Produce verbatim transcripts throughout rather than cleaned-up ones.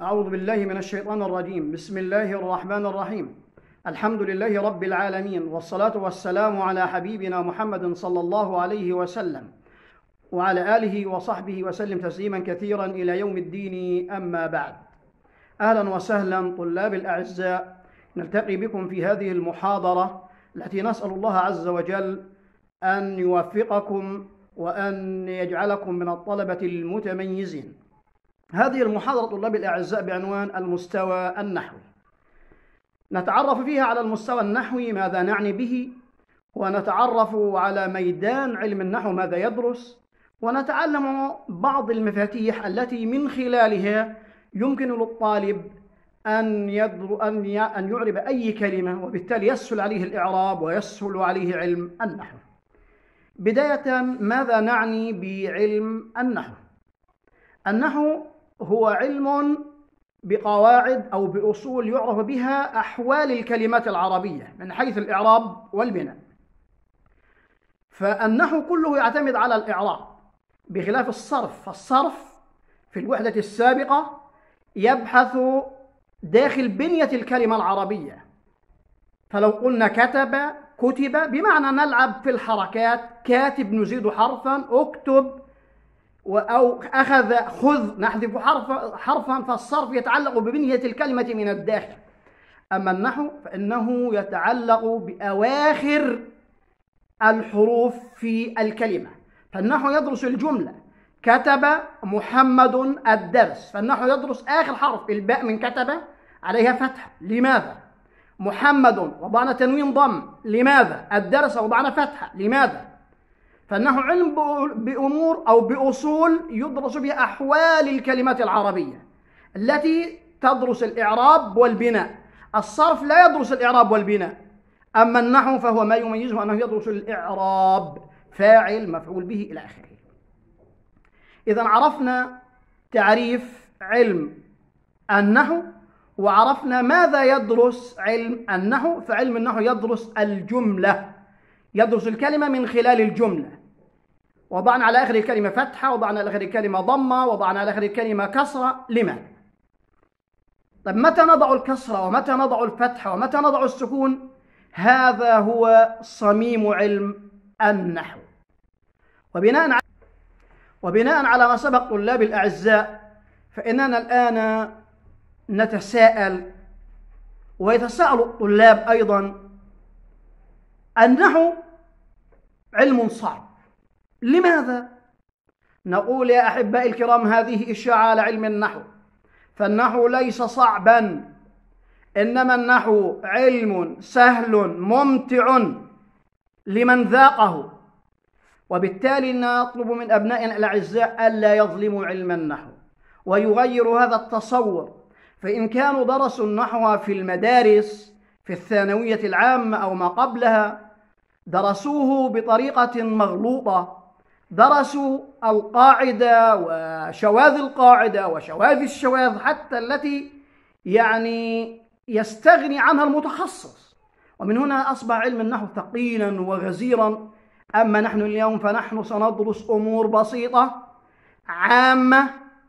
أعوذ بالله من الشيطان الرجيم. بسم الله الرحمن الرحيم. الحمد لله رب العالمين، والصلاة والسلام على حبيبنا محمد صلى الله عليه وسلم وعلى آله وصحبه وسلم تسليما كثيرا إلى يوم الدين. أما بعد، أهلا وسهلا طلاب الأعزاء، نلتقي بكم في هذه المحاضرة التي نسأل الله عز وجل أن يوفقكم وأن يجعلكم من الطلبة المتميزين. هذه المحاضرة طلاب الأعزاء بعنوان المستوى النحوي، نتعرف فيها على المستوى النحوي ماذا نعني به، ونتعرف على ميدان علم النحو ماذا يدرس، ونتعلم بعض المفاتيح التي من خلالها يمكن للطالب أن يدر أن أن يعرب أي كلمة، وبالتالي يسهل عليه الإعراب ويسهل عليه علم النحو. بداية، ماذا نعني بعلم النحو؟ النحو هو علم بقواعد أو بأصول يعرف بها أحوال الكلمات العربية من حيث الإعراب والبناء. فالنحو كله يعتمد على الإعراب بخلاف الصرف، فالصرف في الوحدة السابقة يبحث داخل بنية الكلمة العربية. فلو قلنا كتب، كتب، بمعنى نلعب في الحركات، كاتب نزيد حرفا، اكتب، أو أخذ، خذ، نحذف حرف حرفا. فالصرف يتعلق ببنية الكلمة من الداخل. أما النحو فإنه يتعلق بأواخر الحروف في الكلمة. فالنحو يدرس الجملة، كتب محمد الدرس، فالنحو يدرس آخر حرف، الباء من كتب عليها فتحة، لماذا؟ محمد وضعنا تنوين ضم، لماذا؟ الدرس وضعنا فتحة، لماذا؟ فالنحو علم بأمور أو بأصول يدرس بها أحوال الكلمات العربية التي تدرس الإعراب والبناء. الصرف لا يدرس الإعراب والبناء، أما النحو فهو ما يميزه أنه يدرس الإعراب، فاعل، مفعول به، إلى آخره. إذا عرفنا تعريف علم النحو، وعرفنا ماذا يدرس علم النحو. فعلم النحو يدرس الجملة، يدرس الكلمة من خلال الجملة. وضعنا على آخر الكلمة فتحة، وضعنا على آخر الكلمة ضمة، وضعنا على آخر الكلمة كسرة، لماذا؟ طيب، متى نضع الكسرة ومتى نضع الفتحة ومتى نضع السكون؟ هذا هو صميم علم النحو. وبناء على وبناء على ما سبق طلاب الأعزاء، فإننا الآن نتساءل ويتساءل الطلاب أيضا: النحو علم صعب، لماذا؟ نقول يا أحبائي الكرام، هذه إشاعة على علم النحو. فالنحو ليس صعبا، إنما النحو علم سهل ممتع لمن ذاقه. وبالتالي نطلب من أبنائنا الأعزاء ألا يظلموا علم النحو ويغيروا هذا التصور. فإن كانوا درسوا النحو في المدارس في الثانوية العامة أو ما قبلها، درسوه بطريقة مغلوطة، درسوا القاعدة وشواذ القاعدة وشواذ الشواذ، حتى التي يعني يستغني عنها المتخصص. ومن هنا أصبح علم النحو ثقيلا وغزيرا. أما نحن اليوم فنحن سندرس أمور بسيطة عامة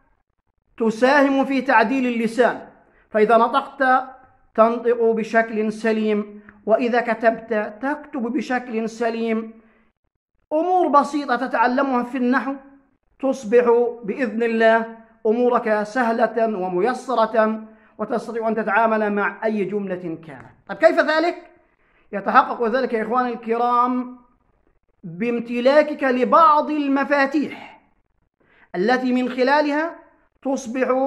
تساهم في تعديل اللسان. فإذا نطقت تنطق بشكل سليم، وإذا كتبت تكتب بشكل سليم. أمور بسيطة تتعلمها في النحو تصبح بإذن الله أمورك سهلة وميسرة، وتستطيع أن تتعامل مع أي جملة كانت. طيب، كيف ذلك؟ يتحقق ذلك يا إخواني الكرام بامتلاكك لبعض المفاتيح التي من خلالها تصبح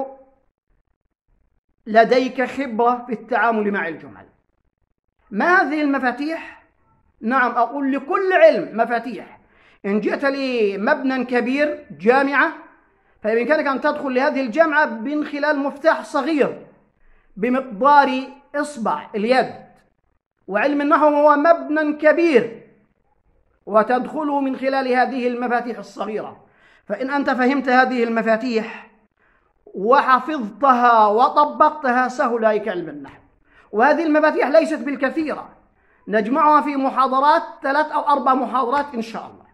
لديك خبرة في التعامل مع الجمل. ما هذه المفاتيح؟ نعم، أقول لكل علم مفاتيح. إن جئت لمبنى كبير، جامعة، فبإمكانك أن تدخل لهذه الجامعة من خلال مفتاح صغير بمقدار إصبع اليد. وعلم النحو هو مبنى كبير، وتدخله من خلال هذه المفاتيح الصغيرة. فإن أنت فهمت هذه المفاتيح وحفظتها وطبقتها، سهل عليك علم النحو. وهذه المفاتيح ليست بالكثيرة، نجمعها في محاضرات، ثلاث أو أربع محاضرات إن شاء الله.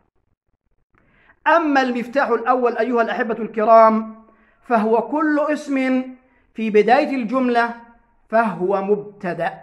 أما المفتاح الأول أيها الأحبة الكرام، فهو كل اسم في بداية الجملة فهو مبتدأ.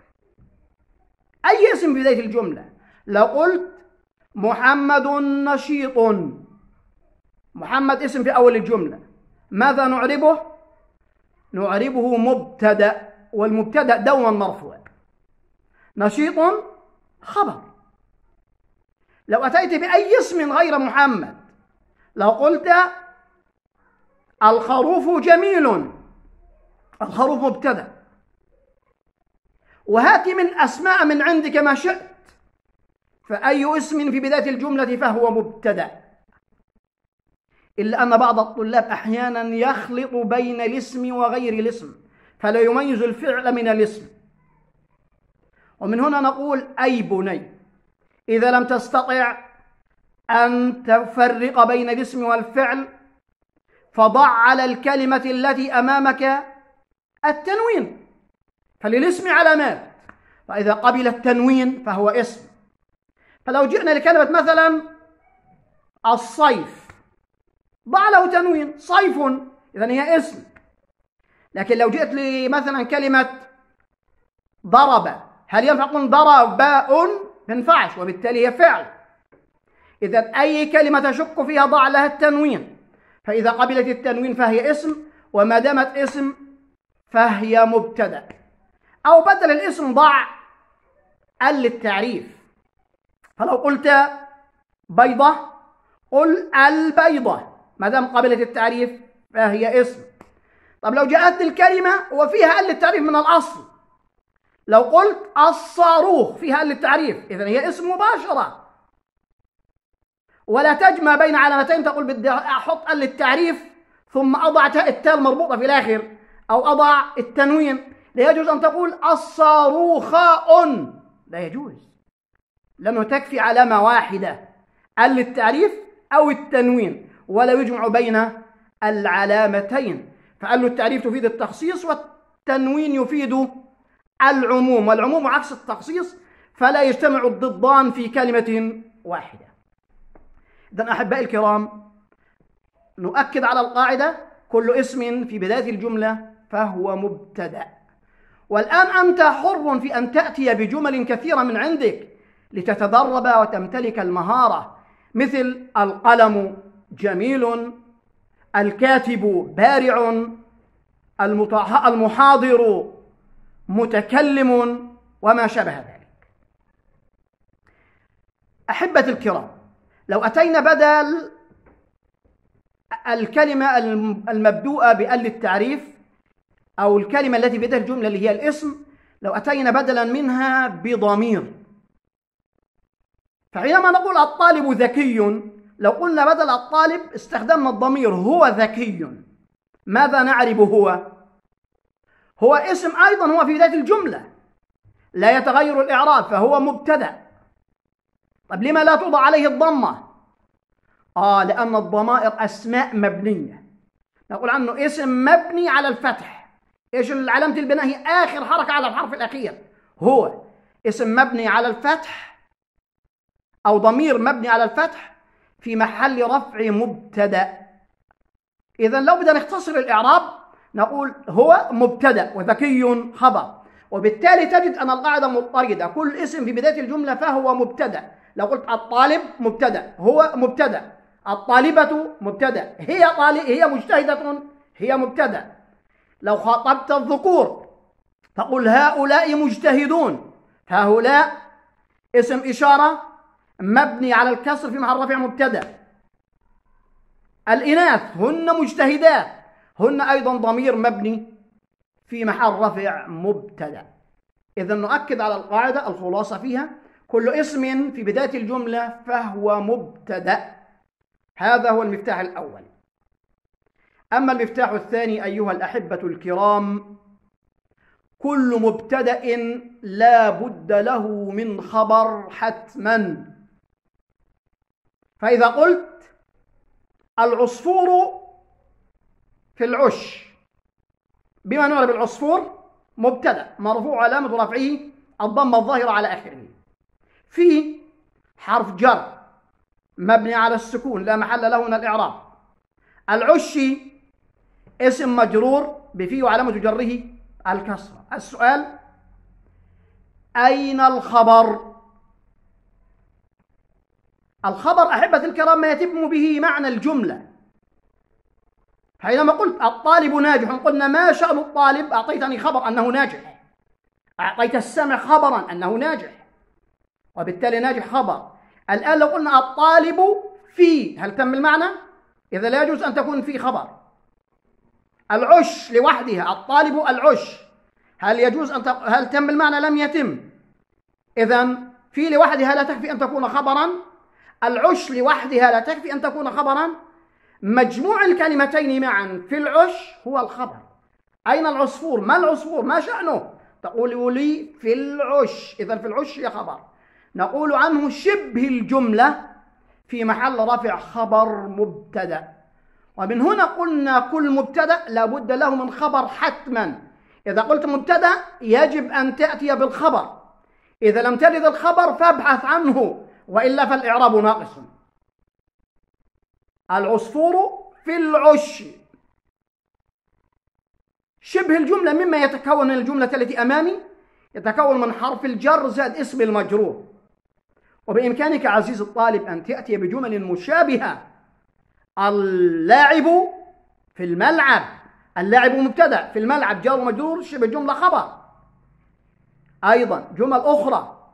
أي اسم في بداية الجملة، لو قلت محمد نشيط، محمد اسم في أول الجملة، ماذا نعربه؟ نعربه مبتدأ، والمبتدأ دوما مرفوع. نشيط خبر. لو أتيت بأي اسم غير محمد، لو قلت الخروف جميل، الخروف مبتدأ. وهات من أسماء من عندك ما شئت، فأي اسم في بداية الجملة فهو مبتدأ. إلا أن بعض الطلاب أحيانا يخلط بين الاسم وغير الاسم، فلا يميز الفعل من الاسم. ومن هنا نقول أي بني، إذا لم تستطع أن تفرق بين الاسم والفعل، فضع على الكلمة التي أمامك التنوين، فللاسم علامات، فإذا قبل التنوين فهو اسم. فلو جئنا لكلمة مثلا الصيف، ضع له تنوين، صيف، إذن هي اسم. لكن لو جئت لمثلا كلمة ضرب، هل ينفع نقول ضرب باء؟ ما ينفعش، وبالتالي هي فعل. إذن أي كلمة تشك فيها ضع لها التنوين، فإذا قبلت التنوين فهي اسم، وما دامت اسم فهي مبتدأ. أو بدل الاسم ضع ال للتعريف، فلو قلت بيضة قل البيضة، ما دام قبلت التعريف فهي اسم. طب لو جاءت الكلمة وفيها ال للتعريف من الأصل، لو قلت الصاروخ فيها ال للتعريف، إذن هي اسم مباشرة. ولا تجمع بين علامتين تقول بدي أحط ال للتعريف ثم أضع تاء التاء المربوطة في الآخر، أو أضع التنوين. لا يجوز أن تقول الصاروخاء، لا يجوز، لأنه تكفي علامة واحدة، ال للتعريف أو التنوين، ولا يجمع بين العلامتين. فال للتعريف تفيد التخصيص، والتنوين يفيد العموم، والعموم عكس التخصيص، فلا يجتمع الضدان في كلمة واحدة. إذن أحبائي الكرام، نؤكد على القاعدة: كل اسم في بداية الجملة فهو مبتدأ. والآن أنت حر في أن تأتي بجمل كثيرة من عندك لتتدرب وتمتلك المهارة، مثل القلم جميل، الكاتب بارع، المحاضر متكلم، وما شابه ذلك. أحبتي الكرام، لو أتينا بدل الكلمة المبدوءة بال للتعريف أو الكلمة التي بدأ الجملة اللي هي الاسم، لو أتينا بدلا منها بضمير، فحينما نقول الطالب ذكي، لو قلنا بدل الطالب استخدمنا الضمير هو ذكي، ماذا نعرب؟ هو هو اسم أيضا، هو في بداية الجملة لا يتغير الإعراب، فهو مبتدأ. طب لما لا توضع عليه الضمة؟ آه لأن الضمائر أسماء مبنية، نقول عنه اسم مبني على الفتح. إيش علامة البناء؟ هي آخر حركة على الحرف الأخير. هو اسم مبني على الفتح أو ضمير مبني على الفتح في محل رفع مبتدأ. إذن لو بدنا نختصر الإعراب نقول هو مبتدأ وذكي خبر، وبالتالي تجد أن القاعدة مضطردة، كل اسم في بداية الجملة فهو مبتدأ. لو قلت الطالب مبتدأ، هو مبتدأ، الطالبة مبتدأ، هي طالب هي مجتهدة، هي مبتدأ. لو خاطبت الذكور تقول هؤلاء مجتهدون، هؤلاء اسم إشارة مبني على الكسر في محل رفع مبتدأ. الإناث هن مجتهدات، هن أيضا ضمير مبني في محل رفع مبتدأ. إذن نؤكد على القاعدة، الخلاصة فيها كل اسم في بداية الجملة فهو مبتدأ. هذا هو المفتاح الأول. أما المفتاح الثاني أيها الأحبة الكرام، كل مبتدأ لا بد له من خبر حتما. فإذا قلت العصفور في العش، بما نعرف العصفور مبتدأ مرفوع علامة رفعه الضمة الظاهرة على آخره. في حرف جر مبني على السكون لا محل له من الإعراب. العش اسم مجرور بفي وعلامة جره الكسرة. السؤال: أين الخبر؟ الخبر أحبة الكرام ما يتم به معنى الجملة. حينما قلت الطالب ناجح قلنا ما شأن الطالب؟ أعطيتني خبر أنه ناجح، أعطيت السامع خبرا أنه ناجح، وبالتالي ناجح خبر. الآن لو قلنا الطالب في، هل تم المعنى؟ إذا لا يجوز أن تكون في خبر. العش لوحدها، الطالب العش، هل يجوز أن ت... هل تم المعنى؟ لم يتم. إذن في لوحدها لا تكفي أن تكون خبرا، العش لوحدها لا تكفي أن تكون خبرا، مجموع الكلمتين معا في العش هو الخبر. أين العصفور؟ ما العصفور؟ ما شأنه؟ تقول لي في العش، إذن في العش هي خبر. نقول عنه شبه الجملة في محل رفع خبر مبتدأ. ومن هنا قلنا كل مبتدأ لابد له من خبر حتما. إذا قلت مبتدأ يجب أن تأتي بالخبر، إذا لم تجد الخبر فابحث عنه، وإلا فالإعراب ناقص. العصفور في العش، شبه الجملة مما يتكون من الجملة التي أمامي يتكون من حرف الجر زائد اسم المجرور. وبإمكانك عزيز الطالب أن تأتي بجمل مشابهة. اللاعب في الملعب، اللاعب مبتدأ، في الملعب جار ومجرور، شبه جملة خبر. أيضا جمل أخرى: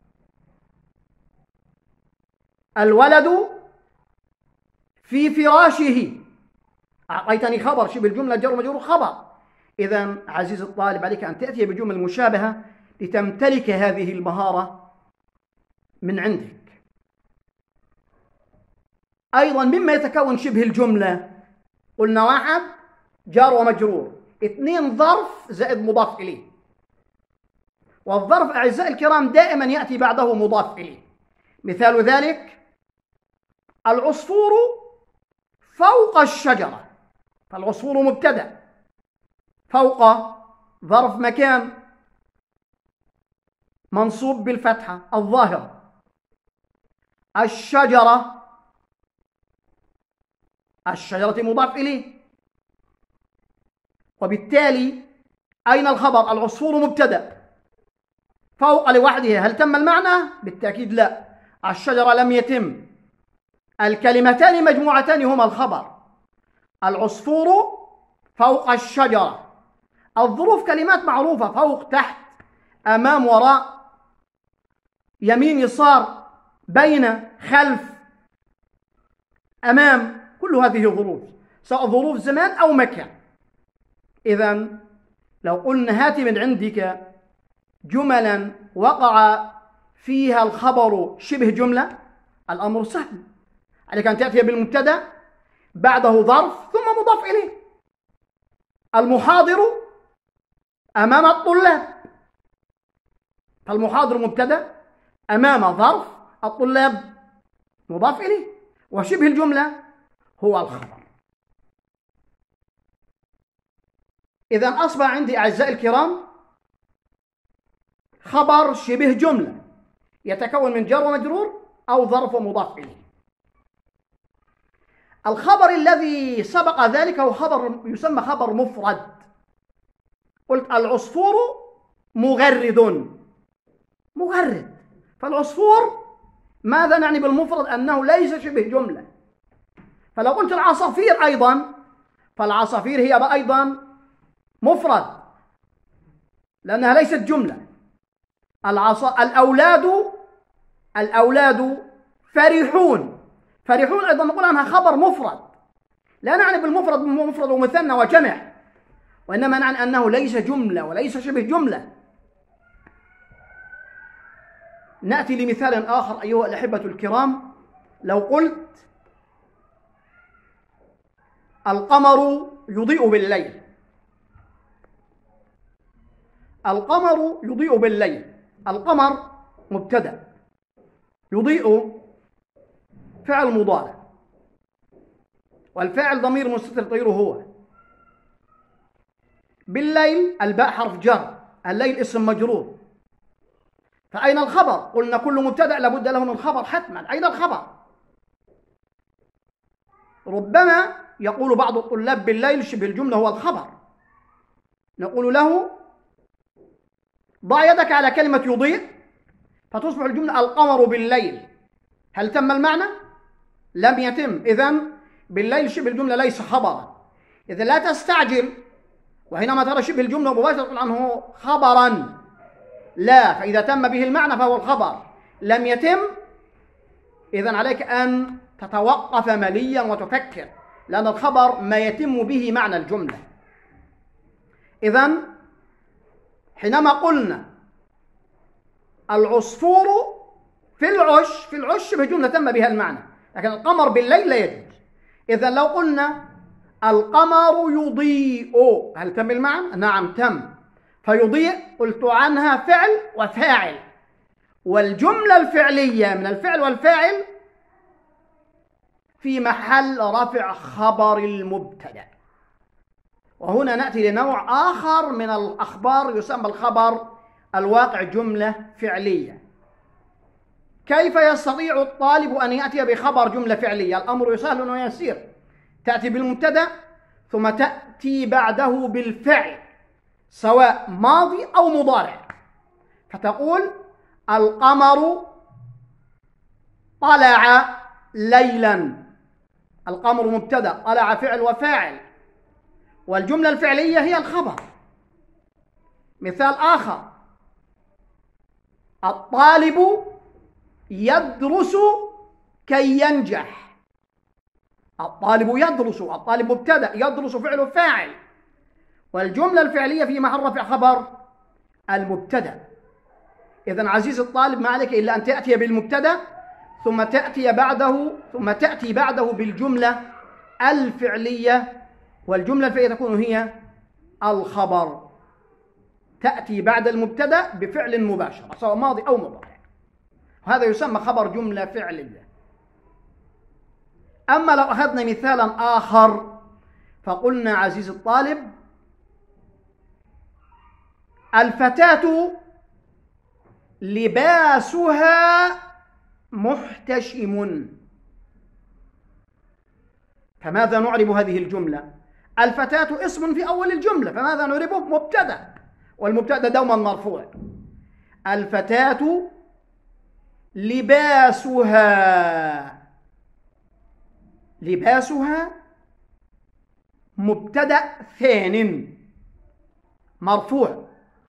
الولد في فراشه، أعطيتني خبر، شبه الجملة جار ومجرور خبر. إذن عزيز الطالب عليك أن تأتي بجمل مشابهة لتمتلك هذه المهارة من عندك. أيضا مما يتكون شبه الجملة قلنا: واحد جار ومجرور، اثنين ظرف زائد مضاف إليه. والظرف أعزائي الكرام دائما يأتي بعده مضاف إليه. مثال ذلك: العصفور فوق الشجرة، فالعصفور مبتدأ، فوق ظرف مكان منصوب بالفتحة الظاهرة، الشجرة، الشجرة مضاف إليه. وبالتالي أين الخبر؟ العصفور مبتدأ، فوق لوحدها، هل تم المعنى؟ بالتأكيد لا. الشجرة لم يتم. الكلمتان مجموعتان هما الخبر. العصفور فوق الشجرة. الظروف كلمات معروفة: فوق، تحت، أمام، وراء، يمين، يسار، بين، خلف، أمام، كل هذه ظروف، سواء ظروف زمان أو مكان. إذن لو قلنا هات من عندك جملا وقع فيها الخبر شبه جملة، الأمر سهل، عليك أن تأتي بالمبتدأ بعده ظرف ثم مضاف إليه. المحاضر أمام الطلاب، فالمحاضر مبتدأ، أمام ظرف، الطلاب مضاف إليه، وشبه الجملة هو الخبر. إذن أصبح عندي أعزائي الكرام خبر شبه جملة يتكون من جار ومجرور أو ظرف ومضاف إليه. الخبر الذي سبق ذلك هو خبر يسمى خبر مفرد. قلت العصفور مغرد، مغرد، فالعصفور ماذا نعني بالمفرد؟ أنه ليس شبه جملة. فلو قلت العصافير أيضا، فالعصافير هي أيضا مفرد لأنها ليست جملة. العصا الأولاد، الأولاد فرحون، فرحون أيضا نقول عنها خبر مفرد، لا نعني بالمفرد مفرد ومثنى وجمع، وإنما نعني أنه ليس جملة وليس شبه جملة. نأتي لمثال آخر أيها الأحبة الكرام. لو قلت القمر يضيء بالليل، القمر يضيء بالليل، القمر مبتدأ، يضيء فعل مضارع، والفاعل ضمير مستتر تقديره هو، بالليل الباء حرف جر، الليل اسم مجرور، فأين الخبر؟ قلنا كل مبتدأ لابد له من خبر حتما. أين الخبر؟ ربما يقول بعض الطلاب بالليل شبه الجملة هو الخبر، نقول له ضع يدك على كلمة يضيء فتصبح الجملة القمر بالليل. هل تم المعنى؟ لم يتم. إذن بالليل شبه الجملة ليس خبرا. إذا لا تستعجل، وحينما ترى شبه الجملة مباشرة تقول عنه خبرا، لا، فإذا تم به المعنى فهو الخبر. لم يتم، إذن عليك أن تتوقف مليا وتفكر، لأن الخبر ما يتم به معنى الجملة. إذن حينما قلنا العصفور في العش، في العش شبه جملة تم بها المعنى، لكن القمر بالليل لا يجوز. إذا لو قلنا القمر يضيء، هل تم المعنى؟ نعم تم. فيضيء قلت عنها فعل وفاعل، والجملة الفعلية من الفعل والفاعل في محل رفع خبر المبتدأ. وهنا نأتي لنوع آخر من الأخبار يسمى الخبر الواقع جملة فعلية. كيف يستطيع الطالب أن يأتي بخبر جملة فعلية؟ الأمر سهل ويسير. تأتي بالمبتدأ ثم تأتي بعده بالفعل سواء ماضي أو مضارع، فتقول القمر طلع ليلا. القمر مبتدأ، طلع فعل وفاعل، والجملة الفعلية هي الخبر. مثال آخر: الطالب يدرس كي ينجح. الطالب يدرس، الطالب مبتدأ، يدرس فعل وفاعل، والجملة الفعلية في محل رفع خبر المبتدأ. إذن عزيز الطالب ما عليك إلا أن تأتي بالمبتدأ ثم تأتي بعده ثم تأتي بعده بالجملة الفعلية، والجملة الفعلية تكون هي الخبر. تأتي بعد المبتدأ بفعل مباشر سواء ماضي أو مضارع، وهذا يسمى خبر جملة فعلية. أما لو أخذنا مثالا آخر فقلنا عزيز الطالب الفتاة لباسها محتشم. فماذا نعرب هذه الجملة؟ الفتاة اسم في أول الجملة، فماذا نعربه؟ مبتدأ، والمبتدأ دوما مرفوع. الفتاة لباسها، لباسها مبتدأ ثان مرفوع.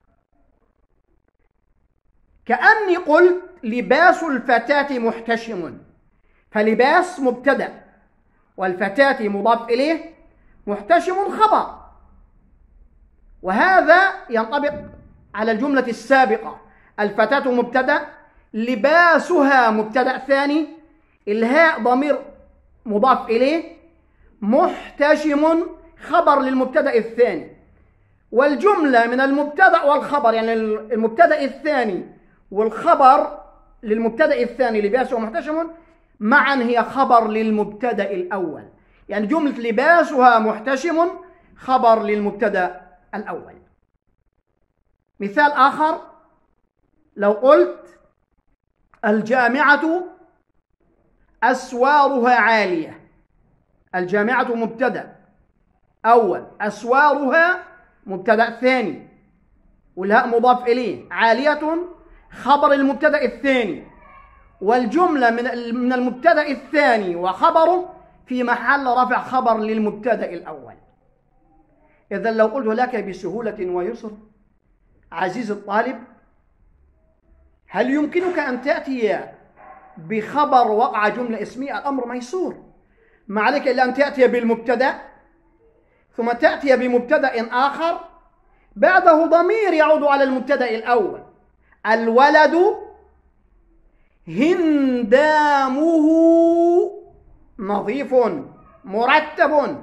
كأني قلت لباس الفتاة محتشم، فلباس مبتدأ والفتاة مضاف إليه، محتشم خبر. وهذا ينطبق على الجملة السابقة: الفتاة مبتدأ، لباسها مبتدأ ثاني، الهاء ضمير مضاف إليه، محتشم خبر للمبتدأ الثاني. والجملة من المبتدأ والخبر، يعني المبتدأ الثاني والخبر للمبتدأ الثاني لباسه محتشم معا هي خبر للمبتدأ الأول، يعني جملة لباسها محتشم خبر للمبتدأ الأول. مثال آخر: لو قلت الجامعة أسوارها عالية. الجامعة مبتدأ أول، أسوارها مبتدأ ثاني، والهاء مضاف إليه، عالية خبر المبتدأ الثاني، والجملة من من المبتدأ الثاني وخبره في محل رفع خبر للمبتدأ الأول. إذا لو قلت لك بسهولة ويسر عزيز الطالب هل يمكنك أن تأتي بخبر وقع جملة اسمية؟ الأمر ميسور، ما عليك إلا أن تأتي بالمبتدأ ثم تأتي بمبتدأ آخر بعده ضمير يعود على المبتدأ الأول. الولد هندامه نظيف مرتب.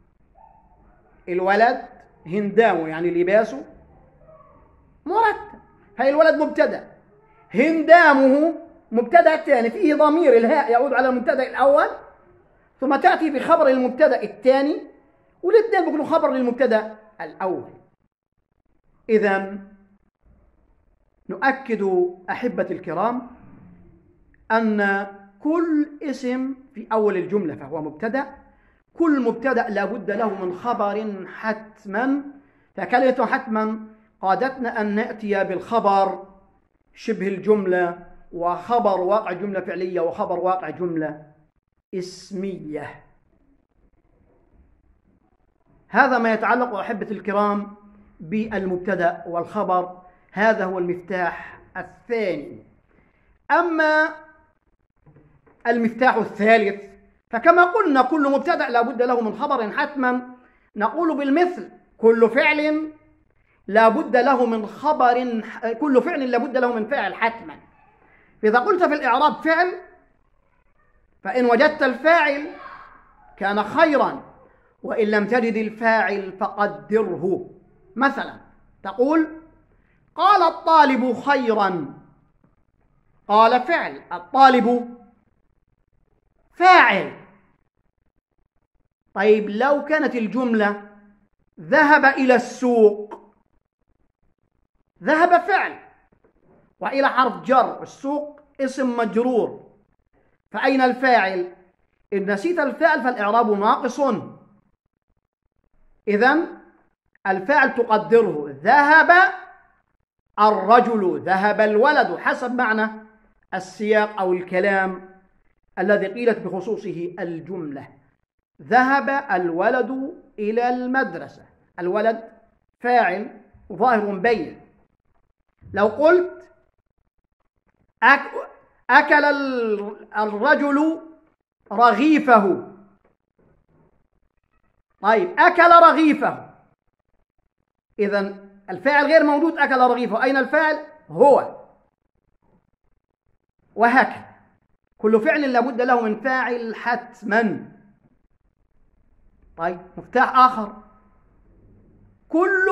الولد هندامه يعني لباسه مرتب، هاي الولد مبتدأ، هندامه مبتدأ ثاني فيه ضمير الهاء يعود على المبتدأ الأول، ثم تأتي بخبر المبتدأ الثاني، والاثنين بيكونوا خبر للمبتدأ الأول. إذن نؤكد أحبة الكرام أن كل اسم في أول الجملة فهو مبتدأ، كل مبتدأ لا بد له من خبر حتما فكلمة حتما قادتنا أن نأتي بالخبر شبه الجملة وخبر واقع جملة فعلية وخبر واقع جملة اسمية. هذا ما يتعلق أحبة الكرام بالمبتدأ والخبر، هذا هو المفتاح الثاني. أما المفتاح الثالث فكما قلنا كل مبتدأ لا بد له من خبر حتما، نقول بالمثل كل فعل لا بد له من خبر، كل فعل لا بد له من فاعل حتما. فإذا قلت في الإعراب فعل فإن وجدت الفاعل كان خيرا، وإن لم تجد الفاعل فقدره. مثلا تقول قال الطالب خيرا، قال فعل، الطالب فاعل. طيب لو كانت الجملة ذهب إلى السوق، ذهب فعل وإلى حرف جر، السوق اسم مجرور، فأين الفاعل؟ إن نسيت الفاعل فالإعراب ناقص. إذن الفاعل تقدره ذهب الرجل، ذهب الولد، حسب معنى السياق أو الكلام الذي قيلت بخصوصه الجملة. ذهب الولد إلى المدرسة، الولد فاعل ظاهر بين. لو قلت أكل الرجل رغيفه، طيب أكل رغيفه، إذن الفاعل غير موجود، أكل رغيفه، أين الفاعل؟ هو. وهكذا كل فعل لابد له من فاعل حتما. طيب مفتاح آخر، كل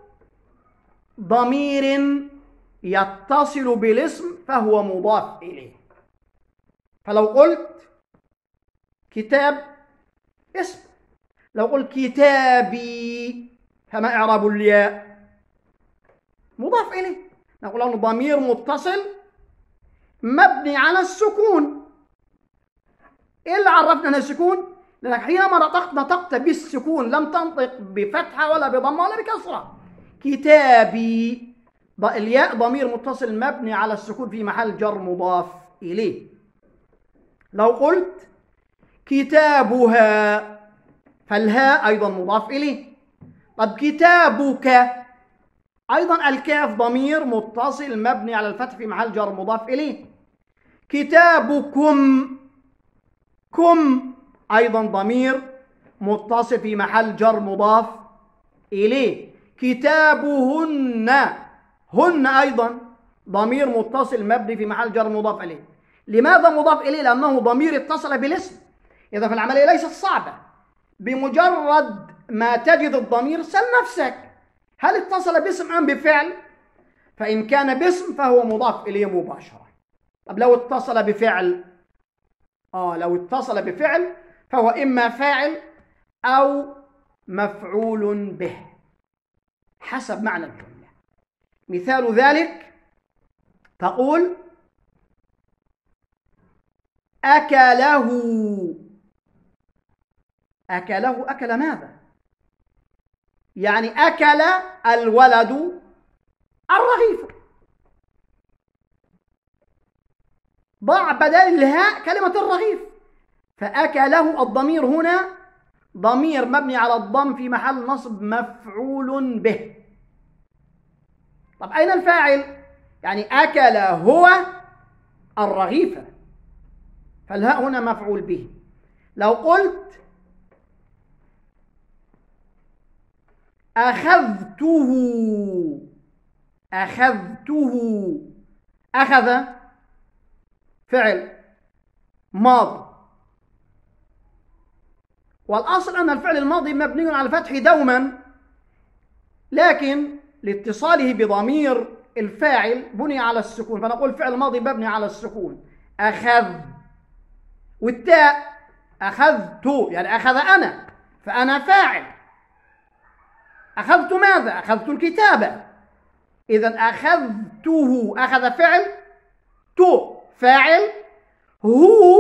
ضمير يتصل بالاسم فهو مضاف إليه. فلو قلت كتاب اسم، لو قلت كتابي فما إعراب الياء؟ مضاف إليه. نقول أنه ضمير متصل مبني على السكون. إيه اللي عرفنا أنه السكون؟ لأنك حينما نطقت نطقت بالسكون، لم تنطق بفتحة ولا بضمة ولا بكسرة. كتابي، الياء ضمير متصل مبني على السكون في محل جر مضاف إليه. لو قلت كتابها فالهاء أيضا مضاف إليه. طب كتابك، أيضا الكاف ضمير متصل مبني على الفتح في محل جر مضاف إليه. كتابكم، كم أيضا ضمير متصل في محل جر مضاف إليه. كتابهن، هن أيضا ضمير متصل مبني في محل جر مضاف إليه. لماذا مضاف إليه؟ لأنه ضمير اتصل بالاسم. إذا فالعملية ليست صعبة، بمجرد ما تجد الضمير سل نفسك هل اتصل باسم أم بفعل؟ فإن كان باسم فهو مضاف إليه مباشرة. طب لو اتصل بفعل، آه لو اتصل بفعل فهو إما فاعل أو مفعول به حسب معنى الجملة. مثال ذلك تقول أكله، أكله أكل ماذا؟ يعني أكل الولد الرغيف. ضع بدل الهاء كلمة الرغيف، فأكله الضمير هنا ضمير مبني على الضم في محل نصب مفعول به. طب أين الفاعل؟ يعني أكل هو الرغيف، فالهاء هنا مفعول به. لو قلت أخذته، أخذته، أخذ فعل ماضي، والأصل أن الفعل الماضي مبني على الفتح دوما، لكن لاتصاله بضمير الفاعل بني على السكون، فنقول فعل ماضي مبني على السكون أخذ. والتاء أخذت يعني أخذ أنا، فأنا فاعل. أخذت ماذا؟ أخذت الكتابة. إذن أخذته، أخذ فعل، تو فاعل، هو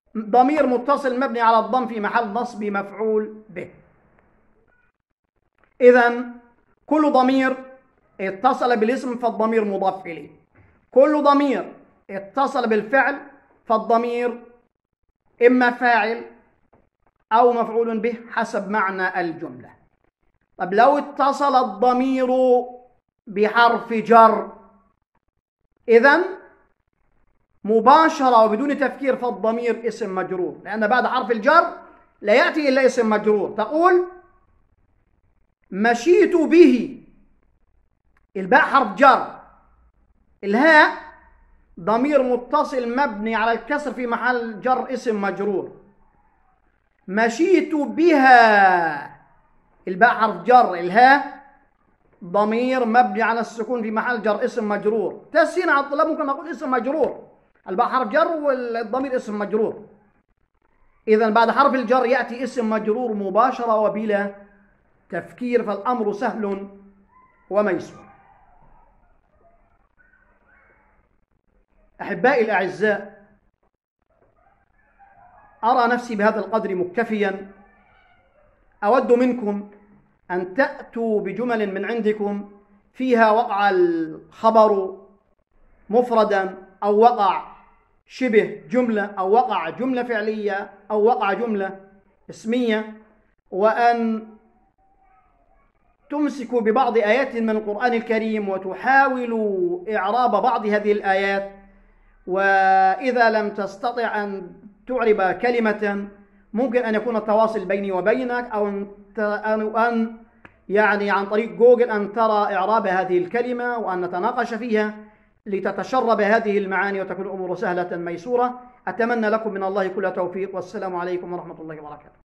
ضمير متصل مبني على الضم في محل نصب مفعول به. إذن كل ضمير اتصل بالاسم فالضمير مضاف إليه، كل ضمير اتصل بالفعل فالضمير إما فاعل أو مفعول به حسب معنى الجملة. طب لو اتصل الضمير بحرف جر، إذن مباشرة وبدون تفكير فالضمير اسم مجرور، لأن بعد حرف الجر لا يأتي إلا اسم مجرور. تقول مشيت به، الباء حرف جر، الهاء ضمير متصل مبني على الكسر في محل جر اسم مجرور. مشيت بها، الباء حرف جر، الهاء ضمير مبني على السكون في محل جر اسم مجرور. تسهيل على الطلاب ممكن نقول اسم مجرور، الباء حرف جر والضمير اسم مجرور. إذا بعد حرف الجر يأتي اسم مجرور مباشرة وبلا تفكير، فالأمر سهل وميسور. أحبائي الأعزاء، أرى نفسي بهذا القدر مكتفيا. أود منكم أن تأتوا بجمل من عندكم فيها وقع الخبر مفردا، أو وقع شبه جملة، أو وقع جملة فعلية، أو وقع جملة اسمية، وأن تمسكوا ببعض آيات من القرآن الكريم وتحاولوا إعراب بعض هذه الآيات. وإذا لم تستطع أن تعرب كلمة، ممكن أن يكون التواصل بيني وبينك، أو أن يعني عن طريق جوجل أن ترى إعراب هذه الكلمة وأن نتناقش فيها لتتشرب هذه المعاني وتكون الأمور سهلة ميسورة. أتمنى لكم من الله كل توفيق، والسلام عليكم ورحمة الله وبركاته.